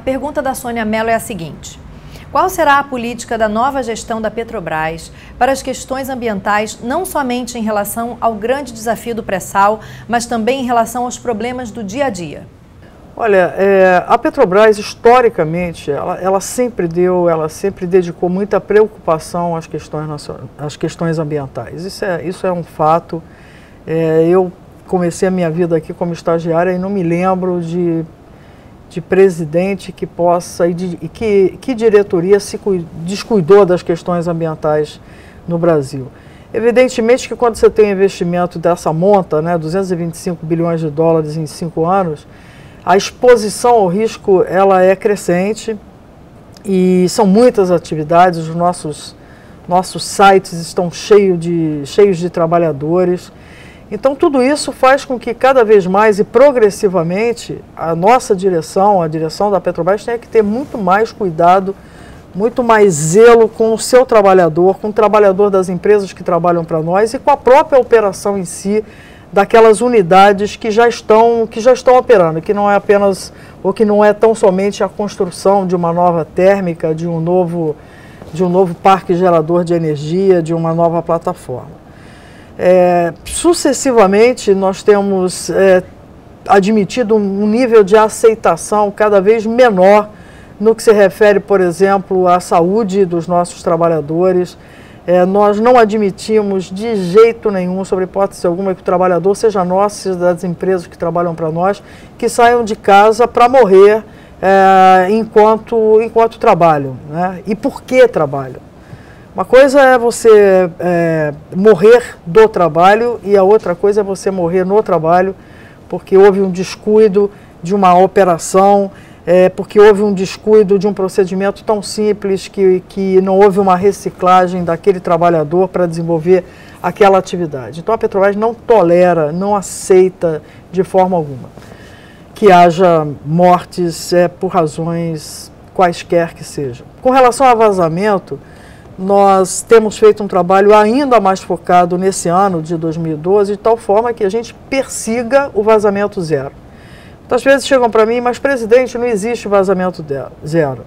pergunta da Sônia Mello é a seguinte: qual será a política da nova gestão da Petrobras para as questões ambientais, não somente em relação ao grande desafio do pré-sal, mas também em relação aos problemas do dia a dia? Olha, a Petrobras, historicamente, ela sempre dedicou muita preocupação às questões ambientais. Isso é um fato. Eu comecei a minha vida aqui como estagiária e não me lembro de presidente que possa, que diretoria se descuidou das questões ambientais no Brasil. Evidentemente que quando você tem um investimento dessa monta, né, 225 bilhões de dólares em 5 anos, a exposição ao risco ela é crescente e são muitas atividades. Os nossos sites estão cheios de trabalhadores. Então tudo isso faz com que cada vez mais e progressivamente a nossa direção, a direção da Petrobras, tenha que ter muito mais cuidado, muito mais zelo com o seu trabalhador, com o trabalhador das empresas que trabalham para nós e com a própria operação em si, daquelas unidades que já estão operando, que não é apenas, ou que não é tão somente a construção de uma nova térmica, de um novo parque gerador de energia, de uma nova plataforma. Sucessivamente, nós temos admitido um nível de aceitação cada vez menor no que se refere, por exemplo, à saúde dos nossos trabalhadores. Nós não admitimos de jeito nenhum, sob hipótese alguma, que o trabalhador, seja nosso, seja das empresas que trabalham para nós, que saiam de casa para morrer enquanto trabalham, né? E por que trabalham? Uma coisa é você morrer do trabalho e a outra coisa é você morrer no trabalho porque houve um descuido de uma operação, porque houve um descuido de um procedimento tão simples que não houve uma reciclagem daquele trabalhador para desenvolver aquela atividade. Então a Petrobras não tolera, não aceita de forma alguma que haja mortes por razões quaisquer que sejam. Com relação a vazamento, nós temos feito um trabalho ainda mais focado nesse ano de 2012, de tal forma que a gente persiga o vazamento zero. Muitas vezes chegam para mim, mas presidente, não existe vazamento zero.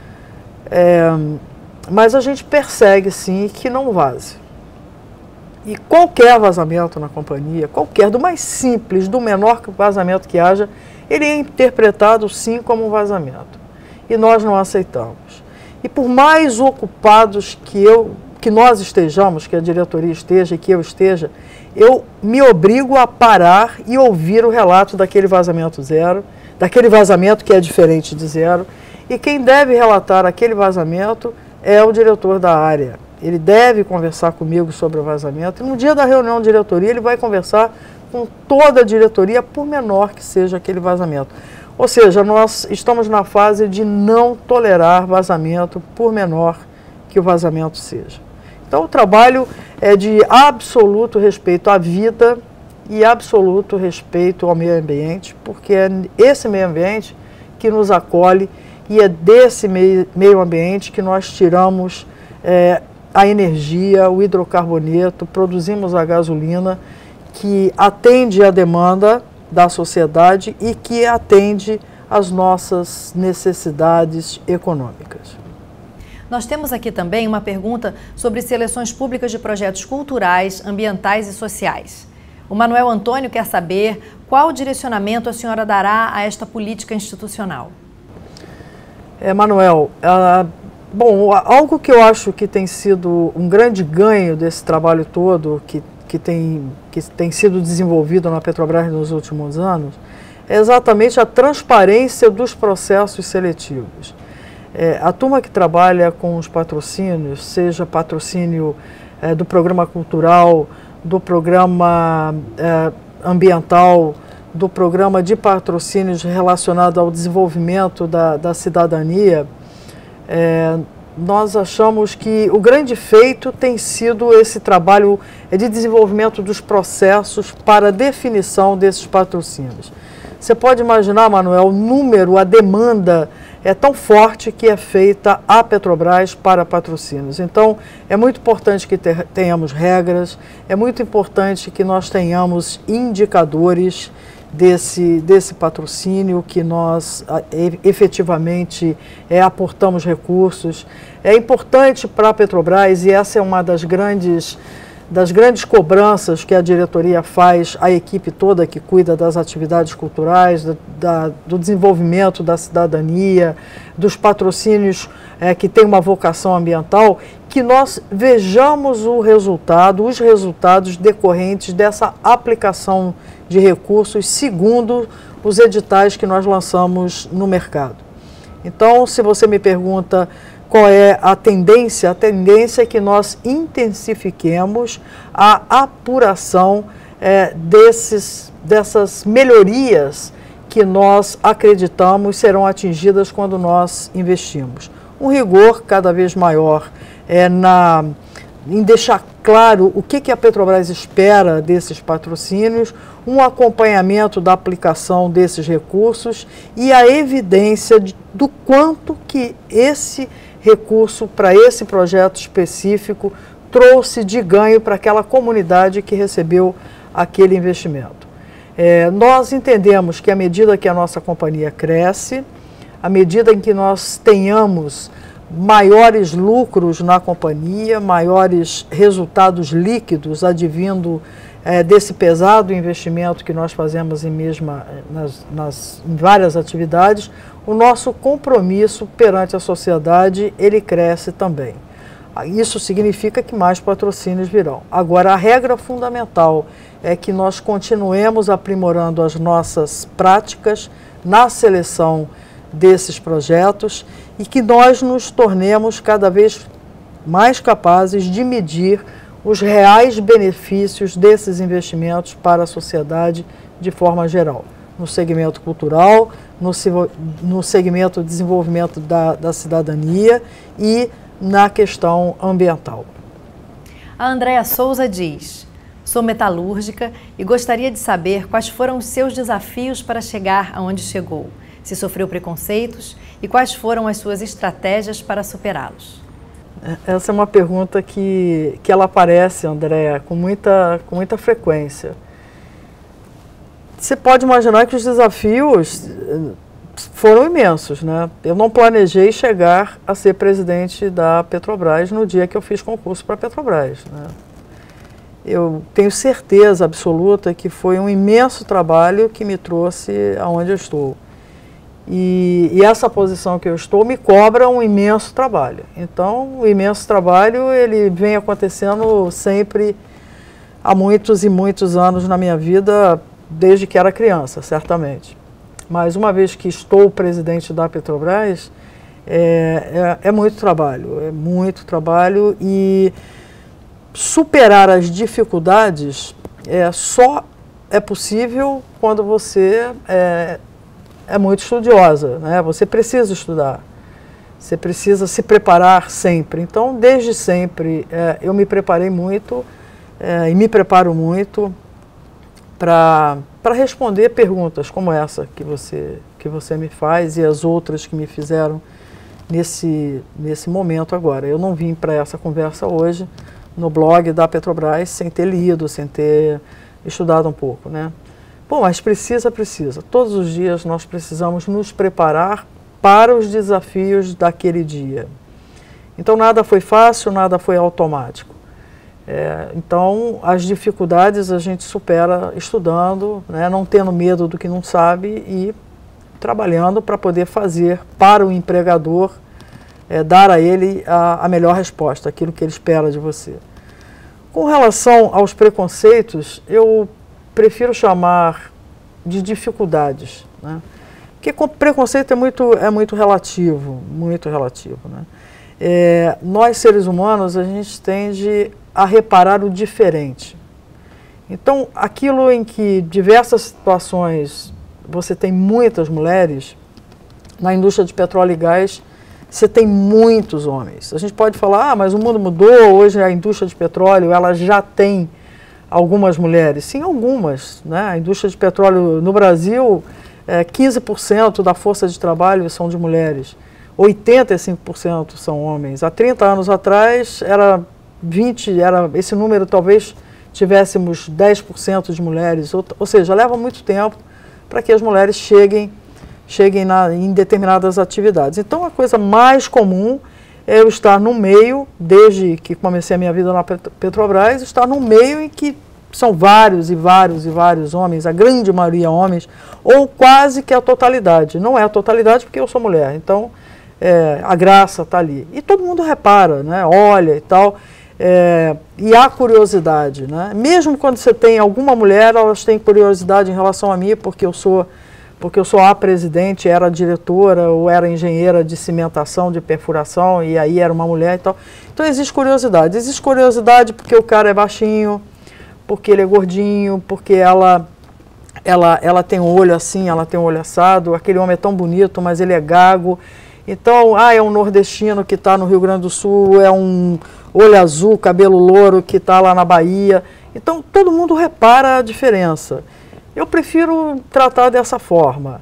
Mas a gente persegue sim que não vaze. E qualquer vazamento na companhia, do mais simples, do menor vazamento que haja, ele é interpretado sim como um vazamento. E nós não aceitamos. E por mais ocupados que nós estejamos, que a diretoria esteja e que eu esteja, eu me obrigo a parar e ouvir o relato daquele vazamento zero, daquele vazamento que é diferente de zero, e quem deve relatar aquele vazamento é o diretor da área. Ele deve conversar comigo sobre o vazamento, e no dia da reunião de diretoria ele vai conversar com toda a diretoria, por menor que seja aquele vazamento. Ou seja, nós estamos na fase de não tolerar vazamento, por menor que o vazamento seja. Então o trabalho é de absoluto respeito à vida e absoluto respeito ao meio ambiente, porque é esse meio ambiente que nos acolhe e é desse meio ambiente que nós tiramos a energia, o hidrocarboneto, produzimos a gasolina que atende à demanda da sociedade e que atende às nossas necessidades econômicas. Nós temos aqui também uma pergunta sobre seleções públicas de projetos culturais, ambientais e sociais. O Manuel Antônio quer saber qual direcionamento a senhora dará a esta política institucional. Manuel, bom, algo que eu acho que tem sido um grande ganho desse trabalho todo, que tem sido desenvolvido na Petrobras nos últimos anos, é exatamente a transparência dos processos seletivos. A turma que trabalha com os patrocínios, seja patrocínio do programa cultural, do programa ambiental, do programa de patrocínios relacionado ao desenvolvimento da cidadania, nós achamos que o grande feito tem sido esse trabalho de desenvolvimento dos processos para definição desses patrocínios. Você pode imaginar, Manuel, o número, a demanda é tão forte que é feita a Petrobras para patrocínios. Então, é muito importante que tenhamos regras, é muito importante que nós tenhamos indicadores desse patrocínio, que nós efetivamente aportamos recursos. É importante para a Petrobras, e essa é uma das grandes cobranças que a diretoria faz, a equipe toda que cuida das atividades culturais, do desenvolvimento da cidadania, dos patrocínios que têm uma vocação ambiental, que nós vejamos os resultados decorrentes dessa aplicação de recursos segundo os editais que nós lançamos no mercado. Então, se você me pergunta qual é a tendência é que nós intensifiquemos a apuração dessas melhorias que nós acreditamos serão atingidas quando nós investimos. Um rigor cada vez maior em deixar claro o que a Petrobras espera desses patrocínios, um acompanhamento da aplicação desses recursos e a evidência do quanto que esse recurso para esse projeto específico trouxe de ganho para aquela comunidade que recebeu aquele investimento. Nós entendemos que à medida que a nossa companhia cresce, à medida em que nós tenhamos maiores lucros na companhia, maiores resultados líquidos advindo desse pesado investimento que nós fazemos em várias atividades, o nosso compromisso perante a sociedade, ele cresce também. Isso significa que mais patrocínios virão. Agora, a regra fundamental é que nós continuemos aprimorando as nossas práticas na seleção desses projetos e que nós nos tornemos cada vez mais capazes de medir os reais benefícios desses investimentos para a sociedade de forma geral, no segmento cultural, no segmento de desenvolvimento da cidadania e na questão ambiental. A Andréa Souza diz: sou metalúrgica e gostaria de saber quais foram os seus desafios para chegar aonde chegou, se sofreu preconceitos e quais foram as suas estratégias para superá-los. Essa é uma pergunta que ela aparece, Andréa, com muita frequência. Você pode imaginar que os desafios foram imensos, né? Eu não planejei chegar a ser presidente da Petrobras no dia que eu fiz concurso para a Petrobras, né? Eu tenho certeza absoluta que foi um imenso trabalho que me trouxe aonde eu estou. E essa posição que eu estou me cobra um imenso trabalho. Então, o imenso trabalho, ele vem acontecendo sempre há muitos e muitos anos na minha vida, desde que era criança, certamente. Mas uma vez que estou presidente da Petrobras, é muito trabalho e superar as dificuldades só é possível quando você é muito estudiosa, né? Você precisa estudar, você precisa se preparar sempre. Então, desde sempre, eu me preparei muito e me preparo muito para responder perguntas como essa que você me faz e as outras que me fizeram nesse momento agora. Eu não vim para essa conversa hoje no blog da Petrobras sem ter lido, sem ter estudado um pouco, né? Bom, mas precisa. Todos os dias nós precisamos nos preparar para os desafios daquele dia. Então, nada foi fácil, nada foi automático. Então, as dificuldades a gente supera estudando, né, não tendo medo do que não sabe e trabalhando para poder fazer para o empregador, dar a ele a melhor resposta, aquilo que ele espera de você. Com relação aos preconceitos, eu prefiro chamar de dificuldades, né? Porque preconceito é muito relativo, né? Nós, seres humanos, a gente tende a reparar o diferente. Então, aquilo em que diversas situações você tem muitas mulheres, na indústria de petróleo e gás, você tem muitos homens. A gente pode falar, mas o mundo mudou, hoje a indústria de petróleo ela já tem algumas mulheres. Sim, algumas, né? A indústria de petróleo no Brasil, 15% da força de trabalho são de mulheres, 85% são homens. Há 30 anos atrás era 20%, esse número talvez tivéssemos 10% de mulheres, ou seja, leva muito tempo para que as mulheres cheguem em determinadas atividades. Então, a coisa mais comum é eu estar no meio, desde que comecei a minha vida na Petrobras, estar no meio em que são vários e vários e vários homens, a grande maioria homens, ou quase que a totalidade. Não é a totalidade porque eu sou mulher, então a graça está ali. E todo mundo repara, né, olha e tal, e há curiosidade, né? Mesmo quando você tem alguma mulher, elas têm curiosidade em relação a mim, porque eu sou a presidente, era diretora ou era engenheira de cimentação, de perfuração, e aí era uma mulher e tal. Então existe curiosidade. Existe curiosidade porque o cara é baixinho, porque ele é gordinho, porque ela tem um olho assim, ela tem um olho assado, aquele homem é tão bonito, mas ele é gago. Então, é um nordestino que está no Rio Grande do Sul, é um olho azul, cabelo louro que está lá na Bahia. Então, todo mundo repara a diferença. Eu prefiro tratar dessa forma.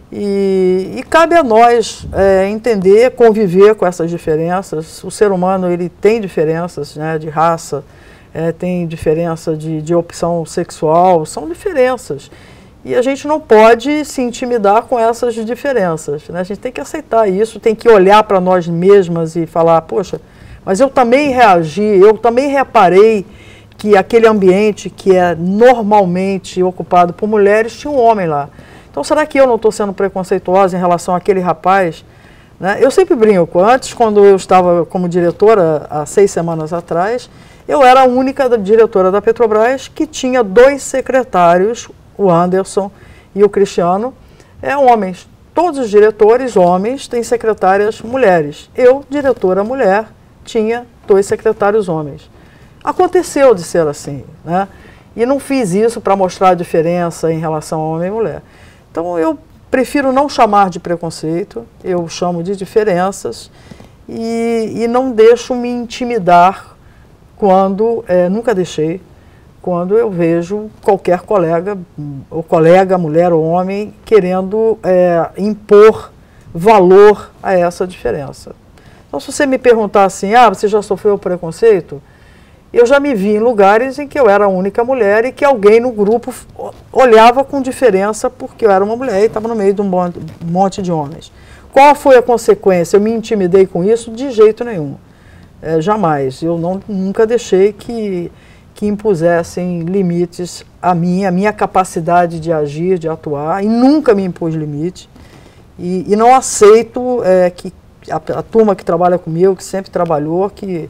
E cabe a nós entender, conviver com essas diferenças. O ser humano ele tem diferenças, né, de raça, tem diferença de opção sexual, são diferenças. E a gente não pode se intimidar com essas diferenças, né? A gente tem que aceitar isso, tem que olhar para nós mesmas e falar, poxa, mas eu também reagi, eu também reparei que aquele ambiente que é normalmente ocupado por mulheres tinha um homem lá. Então, será que eu não estou sendo preconceituosa em relação àquele rapaz? Né? Eu sempre brinco. Antes, quando eu estava como diretora, há 6 semanas atrás, eu era a única diretora da Petrobras que tinha 2 secretários, o Anderson e o Cristiano, homens. Todos os diretores, homens, têm secretárias mulheres. Eu, diretora mulher, tinha 2 secretários homens. Aconteceu de ser assim, né? E não fiz isso para mostrar a diferença em relação a homem e mulher. Então, eu prefiro não chamar de preconceito, eu chamo de diferenças e não deixo me intimidar quando, nunca deixei, quando eu vejo qualquer colega, ou colega, mulher ou homem, querendo impor valor a essa diferença. Então, se você me perguntar assim, você já sofreu preconceito? Eu já me vi em lugares em que eu era a única mulher e que alguém no grupo olhava com diferença porque eu era uma mulher e estava no meio de um monte de homens. Qual foi a consequência? Eu me intimidei com isso? De jeito nenhum. Jamais. Eu nunca deixei que impusessem limites a minha capacidade de agir, de atuar, e nunca me impus limite. E não aceito que a turma que trabalha comigo, que sempre trabalhou, que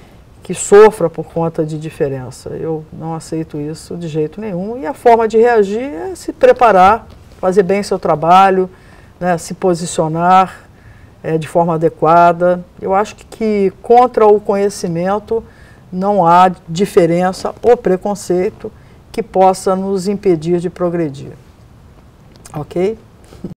sofra por conta de diferença. Eu não aceito isso de jeito nenhum. E a forma de reagir é se preparar, fazer bem seu trabalho, né, se posicionar de forma adequada. Eu acho que contra o conhecimento não há diferença ou preconceito que possa nos impedir de progredir. Ok?